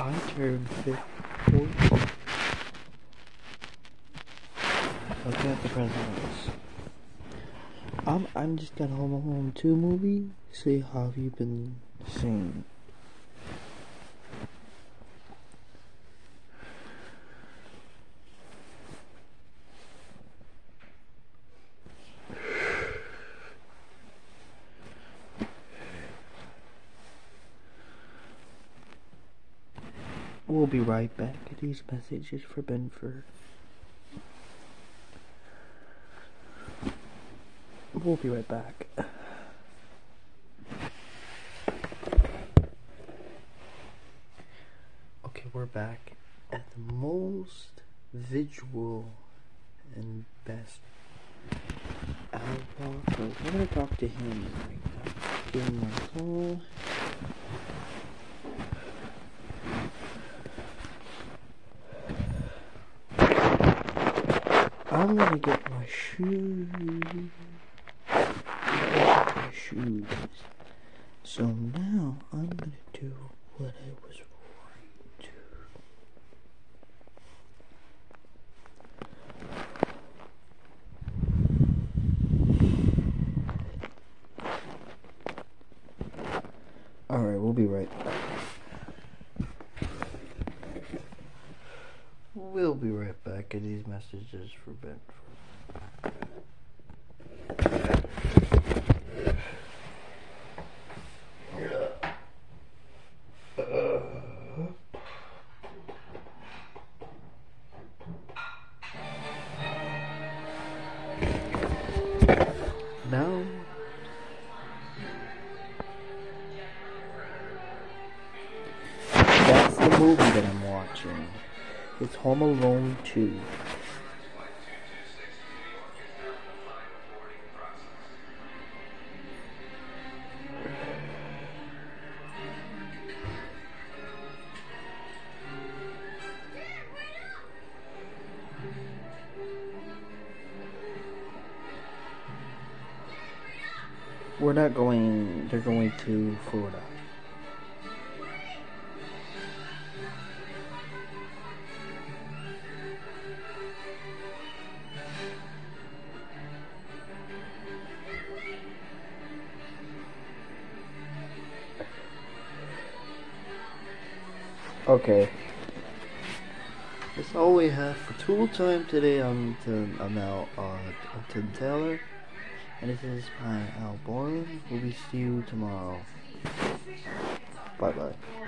I turned 54. Looking at the presidents. I'm just got Home Alone 2 movie. See, how have you been seeing? We'll be right back. These messages for Benford. We'll be right back. Okay, we're back at the most visual and best Al Walker. We're gonna talk to him right now. Give him a call. I'm gonna get my shoes. So now I'm gonna do what I was going to. Alright, we'll be right back. We'll be right back at these messages for Ben. Now, that's the movie that I'm watching. It's Home Alone 2. We're not going, they're going to Florida. Okay. That's all we have for tool time today. I'm now Tim Taylor. And this is my Al Borland. We'll see you tomorrow. Bye bye.